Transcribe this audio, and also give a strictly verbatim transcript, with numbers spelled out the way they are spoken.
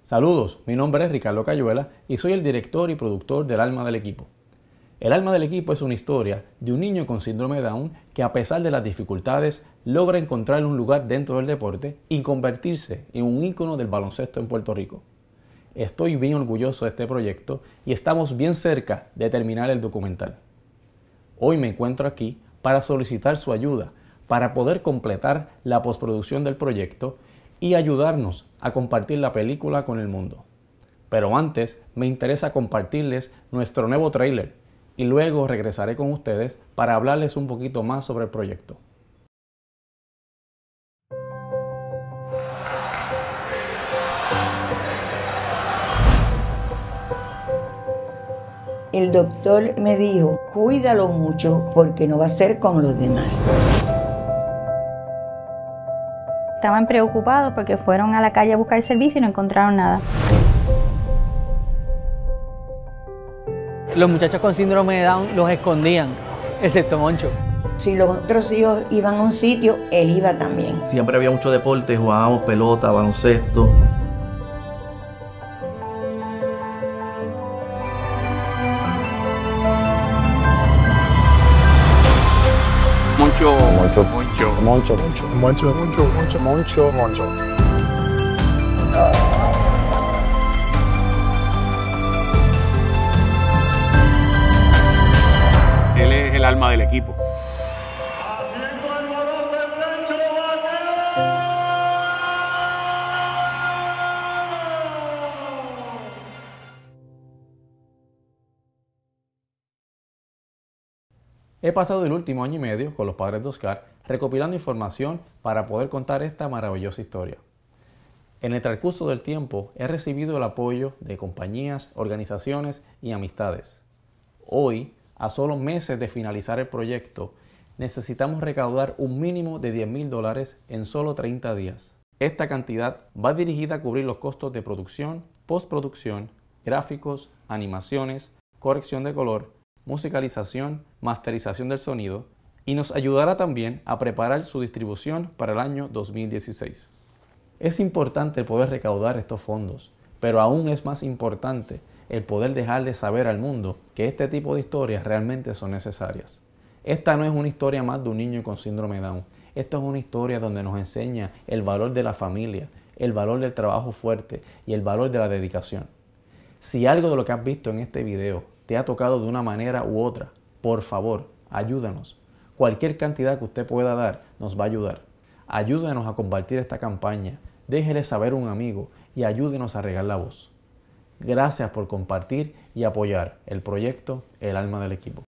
Saludos, mi nombre es Ricardo Cayuela y soy el director y productor del Alma del Equipo. El Alma del Equipo es una historia de un niño con síndrome de Down que, a pesar de las dificultades, logra encontrar un lugar dentro del deporte y convertirse en un ícono del baloncesto en Puerto Rico. Estoy bien orgulloso de este proyecto y estamos bien cerca de terminar el documental. Hoy me encuentro aquí para solicitar su ayuda para poder completar la postproducción del proyecto y ayudarnos a compartir la película con el mundo. Pero antes me interesa compartirles nuestro nuevo tráiler y luego regresaré con ustedes para hablarles un poquito más sobre el proyecto. El doctor me dijo, cuídalo mucho porque no va a ser como los demás. Estaban preocupados porque fueron a la calle a buscar servicio y no encontraron nada. Los muchachos con síndrome de Down los escondían, excepto Moncho. Si los otros hijos iban a un sitio, él iba también. Siempre había mucho deporte, jugábamos pelota, baloncesto. Moncho, Moncho, Moncho, Moncho, Moncho, Moncho, Moncho, Moncho, Moncho, Moncho. él es el alma del equipo. He pasado el último año y medio con los padres de Oscar recopilando información para poder contar esta maravillosa historia. En el transcurso del tiempo he recibido el apoyo de compañías, organizaciones y amistades. Hoy, a solo meses de finalizar el proyecto, necesitamos recaudar un mínimo de diez mil dólares en solo treinta días. Esta cantidad va dirigida a cubrir los costos de producción, postproducción, gráficos, animaciones, corrección de color, musicalización, masterización del sonido y nos ayudará también a preparar su distribución para el año dos mil dieciséis. Es importante el poder recaudar estos fondos, pero aún es más importante el poder dejarle saber al mundo que este tipo de historias realmente son necesarias. Esta no es una historia más de un niño con síndrome de Down. Esta es una historia donde nos enseña el valor de la familia, el valor del trabajo fuerte y el valor de la dedicación. Si algo de lo que has visto en este video te ha tocado de una manera u otra, por favor, ayúdanos. Cualquier cantidad que usted pueda dar nos va a ayudar. Ayúdenos a compartir esta campaña, déjele saber a un amigo y ayúdenos a regar la voz. Gracias por compartir y apoyar el proyecto El Alma del Equipo.